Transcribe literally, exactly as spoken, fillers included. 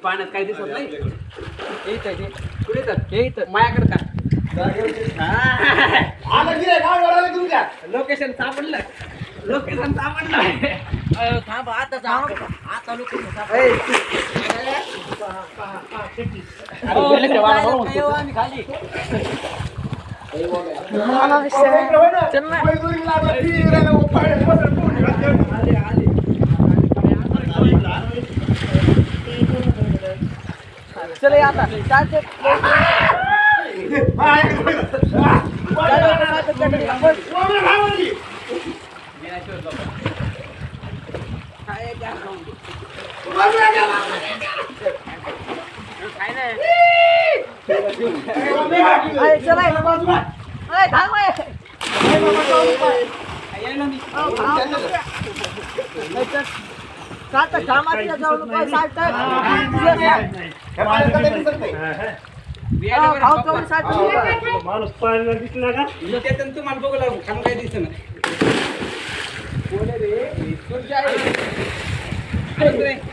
पाण्यात काही दिसत नाही. येत आहे ते कुठे तर येत माझ्याकडे का लोकेशन सापडलं. लोकेशन सापडलं. थांब आता आता लोकेशन खाली चले आता माणूस पाहायला दिसला का तुम्हाला बघू लागू खाली काय दिसत ना.